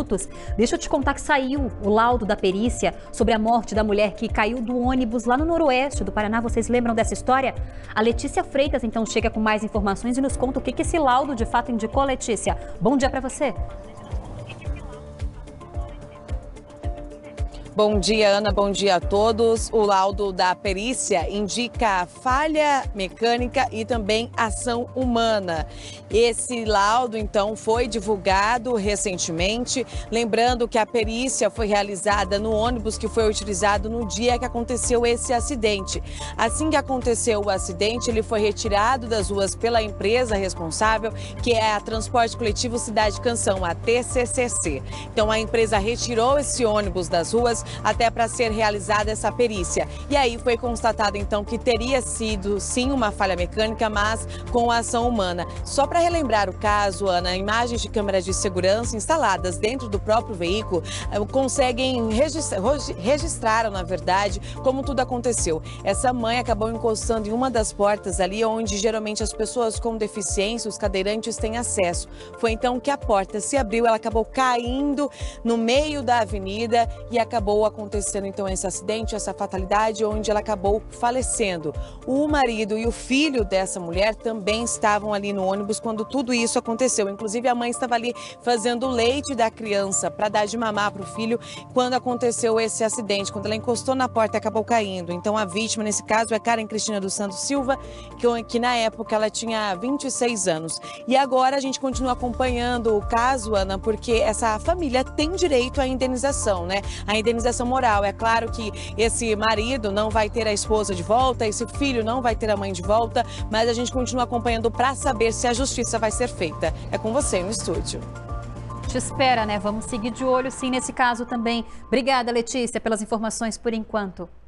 minutos. Deixa eu te contar que saiu o laudo da perícia sobre a morte da mulher que caiu do ônibus lá no noroeste do Paraná. Vocês lembram dessa história? A Letícia Freitas, então, chega com mais informações e nos conta o que esse laudo de fato indicou, Letícia. Bom dia para você. Bom dia, Ana. Bom dia a todos. O laudo da perícia indica falha mecânica e também ação humana. Esse laudo, então, foi divulgado recentemente. Lembrando que a perícia foi realizada no ônibus que foi utilizado no dia que aconteceu esse acidente. Assim que aconteceu o acidente, ele foi retirado das ruas pela empresa responsável, que é a Transporte Coletivo Cidade Canção, a TCCC. Então, a empresa retirou esse ônibus das ruas até para ser realizada essa perícia. E aí foi constatado então que teria sido sim uma falha mecânica, mas com ação humana. Só para relembrar o caso, Ana, imagens de câmeras de segurança instaladas dentro do próprio veículo conseguem registraram, na verdade, como tudo aconteceu. Essa mãe acabou encostando em uma das portas ali onde geralmente as pessoas com deficiência, os cadeirantes, têm acesso. Foi então que a porta se abriu, ela acabou caindo no meio da avenida e acabou acontecendo então esse acidente, essa fatalidade, onde ela acabou falecendo. O marido e o filho dessa mulher também estavam ali no ônibus quando tudo isso aconteceu. Inclusive a mãe estava ali fazendo o leite da criança para dar de mamar para o filho quando aconteceu esse acidente, quando ela encostou na porta e acabou caindo. Então a vítima nesse caso é Karen Cristina dos Santos Silva, que na época ela tinha 26 anos. E agora a gente continua acompanhando o caso, Ana, porque essa família tem direito à indenização, né? A indenização moral. É claro que esse marido não vai ter a esposa de volta, esse filho não vai ter a mãe de volta, mas a gente continua acompanhando para saber se a justiça vai ser feita. É com você no estúdio. Te espera, né? Vamos seguir de olho sim nesse caso também. Obrigada, Letícia, pelas informações por enquanto.